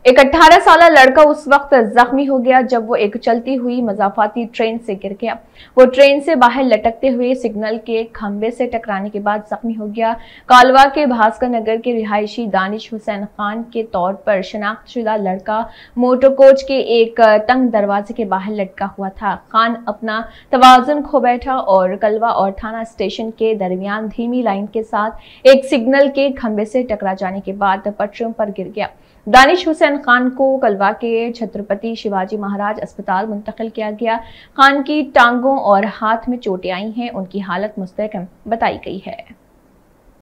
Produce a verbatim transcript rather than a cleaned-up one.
एक अठारह साल लड़का उस वक्त जख्मी हो गया जब वो एक चलती हुई मजाफाती ट्रेन से गिर गया। वो ट्रेन से बाहर लटकते हुए सिग्नल के खंबे से टकराने के बाद जख्मी हो गया। कालवा के भास्कर नगर के रिहायशी दानिश हुसैन खान के तौर पर शनाख्तशुदा लड़का मोटर कोच के एक तंग दरवाजे के बाहर लटका हुआ था। खान अपना तवाजुन खो बैठा और कलवा और थाना स्टेशन के दरमियान धीमी लाइन के साथ एक सिग्नल के खंबे से टकरा जाने के बाद पटरियों पर गिर गया। दानिश हुसैन खान को कलवा के छत्रपति शिवाजी महाराज अस्पताल मुंतकिल किया गया। खान की टांगों और हाथ में चोटें आई हैं। उनकी हालत मुस्तहकम बताई गई है।